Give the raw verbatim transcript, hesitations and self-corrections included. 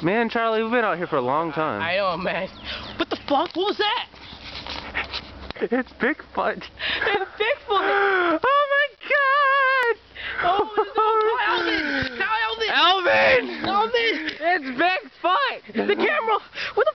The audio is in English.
Man, Charlie, we've been out here for a long time. I know, man. What the fuck? What was that? It's Bigfoot. It's Bigfoot. Oh my God! Oh, Alvin! Alvin! Alvin! Alvin! It's Bigfoot! The camera! What the